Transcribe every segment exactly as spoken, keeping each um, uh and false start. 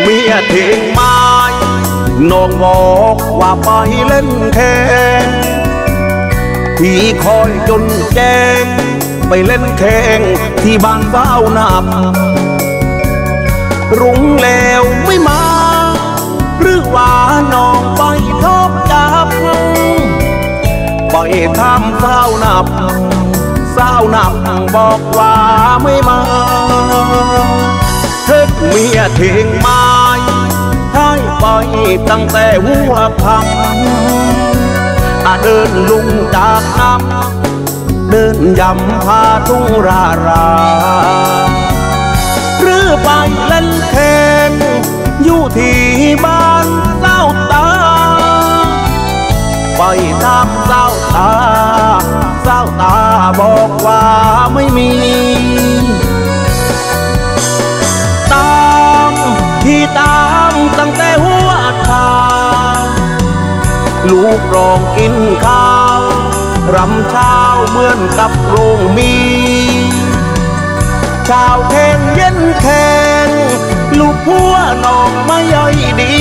มียทิ้งไม้น้องบอกว่าไปเล่นแข่งพี่คอยจนแจ้งไปเล่นแข่งที่บ้านเฝ้านับรุ่งแล้วไม่มาหรือว่าน้องไปทบจับไปทำเฝ้านับเศร้านับบอกว่าไม่มาเธอเมียทิ้งไม้ให้ไปตั้งแต่หัวค่ำอาเดินลุงจากน้ำเดินยำพาทุ่งราราหรือไปเล่นแข่งอยู่ที่บ้านเศร้าตาไปทำเศร้าตาเศร้าตาบอกว่าไม่มีตามที่ตามตั้งแต่หัวค่ำลูกร้องกินข้าวรำเช้าเหมือนกับโรงมีชาวแข่งเย็นแข่งลูกผัวน้องไม่ย่อยดี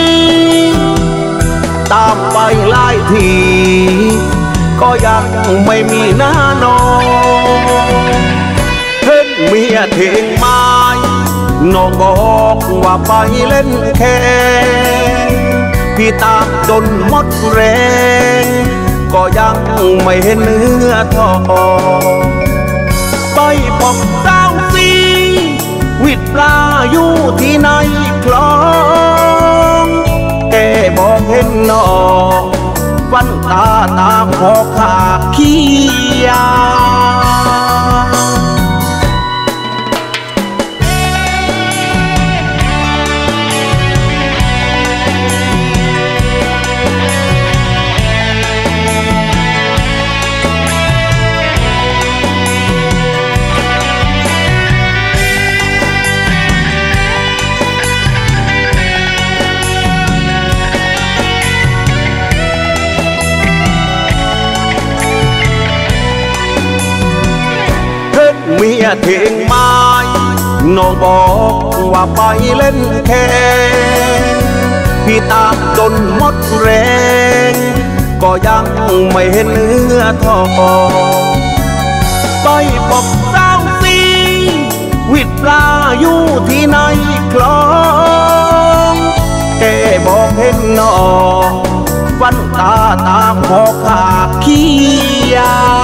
ตามไปหลายทีก็ยังไม่มีหน้าน้องเพิ่งเมียทิ้งไม้น้องบอกว่าไปเล่นแข่งพี่ตามจนหมดแรงก็ยังไม่เห็นเนื้อทองไปบอกสาวซีวิดปลาอยู่ที่ในคลองแกบอกเห็นน้องฟันตาตามพอขาขี้ยาเมียทิ้งไม้น้องบอกว่าไปเล่นแข่งพี่ตามจนหมดแรงก็ยังไม่เห็นเนื้อทองไปบอกสาวซีวิดปลาอยู่ที่ในคลองแกบอกเห็นน้องฟันตาตามพอขาขี้ยา